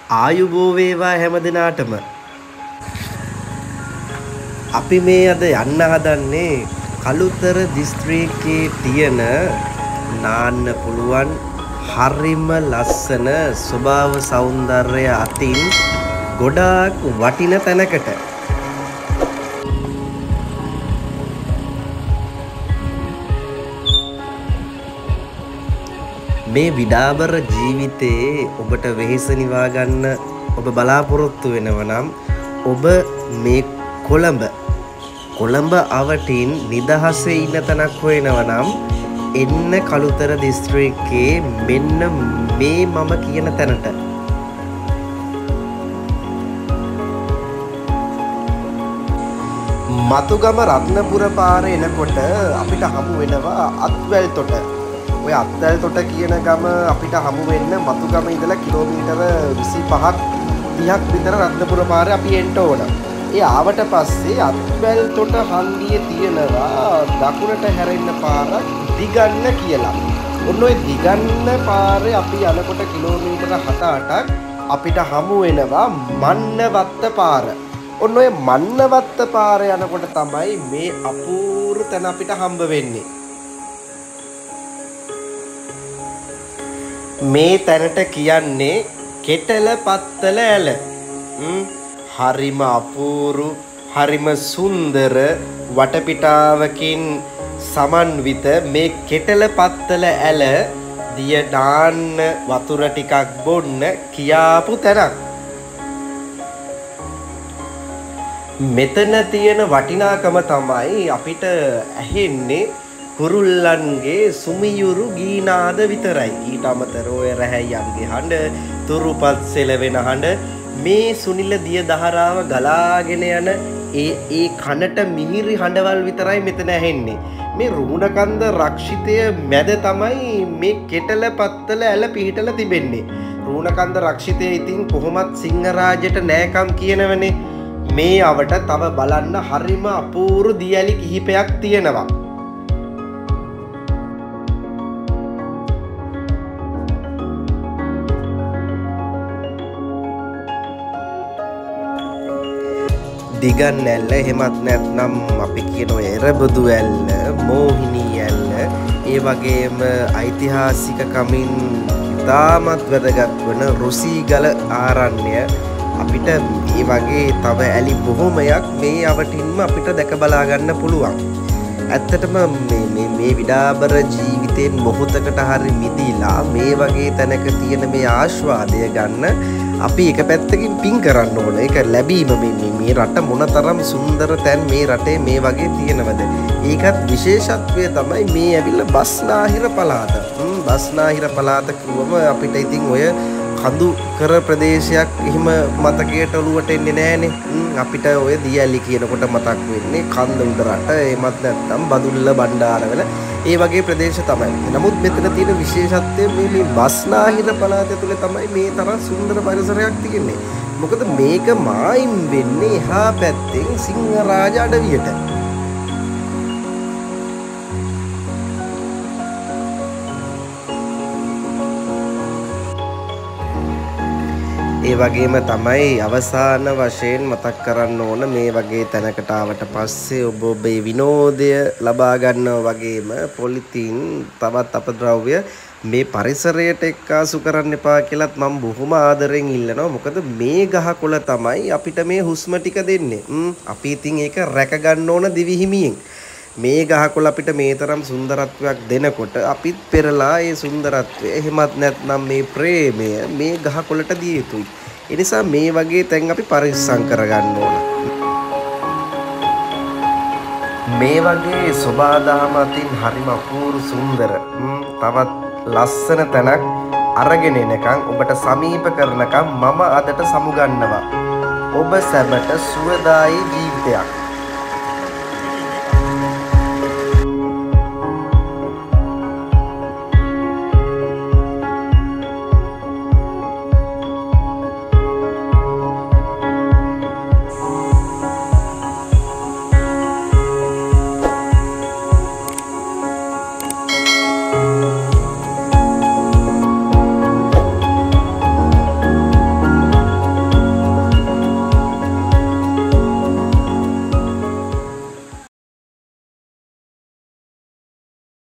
ආයුබෝ වේවා හැමදෙනාටම. අපි මේ අද යන්න හදන්නේ කළුතර දිස්ත්‍රික්කයේ තියෙන නාන්න පුළුවන් හරිම ලස්සන ස්වභාව සෞන්දර්යය අතින් ගොඩාක් වටින තැනකට. මේ විඩාබර ජීවිතේ ඔබට වෙහෙස නිවා ගන්න ඔබ බලාපොරොත්තු වෙනව නම් ඔබ මේ කොළඹ අවටින් නිදහසේ ඉන්න තැනක් හොයනව නම් එන්න කළුතර දිස්ත්‍රික්කයේ මෙන්න මේ මම කියන තැනට. මතුගම රත්නපුර පාරේ එනකොට අපිට හමු වෙනවා අත්වැල් තොට. ඔය අත්වැල් තොට කියන ගම අපිට හමු වෙන්න මතුගම ඉඳලා කිලෝමීටර 25ක් 30ක් විතර රත්නපුර පාරේ අපි එන්න ඕන. ඒ ආවට පස්සේ අත්වැල් තොට හන්දියේ තියෙනවා දකුණට හැරෙන්න පාරක් දිගන්න කියලා. ඔන්න ඔය දිගන්න පාරේ අපි යනකොට කිලෝමීටර 7-8ක් අපිට හමු වෙනවා මන්නවත්ත පාර. ඔන්න ඔය මන්නවත්ත පාර යනකොට තමයි මේ අපූර්ව තැන අපිට හම්බ වෙන්නේ. මේ තැනට කියන්නේ කෙටල පත්තල ඇල. හරිම අපූරු, හරිම සුන්දර වටපිටාවකින් සමන්විත මේ කෙටල පත්තල ඇල දිය දාන්න වතුර ටිකක් බොන්න කියාපු තැනක්. මෙතන තියෙන වටිනාකම තමයි අපිට ඇහෙන්නේ කුරුල්ලන්ගේ සුමියුරු ගීනාද විතරයි. ඊට අමතරව ඔය රැහැයන්ගේ හඬ, තුරුපත් සෙලවෙන හඬ, මේ සුනිල දිය දහරාව ගලාගෙන යන ඒ කනට මිහිරි හඬවල් විතරයි මෙතන ඇහෙන්නේ. මේ රුණකන්ද රක්ෂිතය මැද තමයි මේ කෙටල පත්තල ඇල පිහිටලා තිබෙන්නේ. රුණකන්ද රක්ෂිතය ඉතින් කොහොමත් සිංහරාජයට නෑකම් කියනවනේ. මේ අවට තව බලන්න හරිම අපූර්ව දියැලි කිහිපයක් තියෙනවා. දිගන් ඇල්ල, එහෙමත් නැත්නම් අපි කියන ඔය එරබදු ඇල්ල, මෝහිනී ඇල්ල, ඒ වගේම ඓතිහාසික කමින් ඉතාමත් වැදගත් වන රුසීගල ආරණ්‍ය අපිට මේ වගේ තව ඇලි බොහොමයක් මේ අවටින්ම අපිට දැක බලා ගන්න පුළුවන්. ඇත්තටම මේ විඩාබර ජීවිතයෙන් මොහොතකට හරි මිදීලා මේ වගේ තැනක තියෙන මේ ආස්වාදය ගන්න අපි එක පැත්තකින් පින් කරන්න ඕන. ඒක ලැබීම මේ රට මොනතරම් සුන්දර තැන් මේ රටේ මේ වගේ තියෙනවද? ඒකත් විශේෂත්වය තමයි මේ ඇවිල්ලා බස්නාහිර පළාත. බස්නාහිර පළාත කිව්වම අපිට ඉතින් ඔය කඳු කර ප්‍රදේශයක් එහෙම මතකයට ඔලුවට එන්නේ නැහනේ. අපිට ඔය දියැලි කියනකොට මතක් වෙන්නේ කන්ද උඩ රට, එමත් නැත්නම් බදුල්ල බණ්ඩාරවල ඒ වගේ ප්‍රදේශ තමයි. නමුත් මෙතන තියෙන විශේෂත්වය මේ බස්නාහිර පළාත තුළ තමයි මේ තරම් සුන්දර පරිසරයක් තියෙන්නේ. මොකද මේක මායිම් වෙන්නේ එහා පැත්තෙන් සිංහරාජ අඩවියට. ඒ වගේම තමයි අවසාන වශයෙන් මතක් කරන්න ඕන මේ වගේ තැනකට ආවට පස්සේ ඔබ ඔබේ විනෝදය ලබා ගන්නවා වගේම පොලිතීන් තවත් අපද්‍රව්‍ය මේ පරිසරයට එක්කාසු කරන්න එපා කියලාත් මම බොහොම ආදරෙන් ඉල්ලනවා. මොකද මේ ගහකොළ තමයි අපිට මේ හුස්ම ටික දෙන්නේ. අපි ඉතින් ඒක රැක ගන්න ඕන දිවිහිමියෙන්. මේ ගහකොළ අපිට මේ තරම් සුන්දරත්වයක් දෙනකොට අපිත් පෙරලා ඒ සුන්දරත්වය එහෙමත් නැත්නම් මේ ප්‍රේමය මේ ගහකොළට දිය යුතුයි. ඒ නිසා මේ වගේ තැන් අපි පරිස්සම් කරගන්න ඕන. මේ වගේ සබාදාම අතින් හරිම අපූර්ව සුන්දර තවත් ලස්සන තැනක් අරගෙන එනකන් ඔබට සමීප කරනකම් මම අදට සමුගන්නවා. ඔබ සැමට සුවදායි ජීවිතයක්.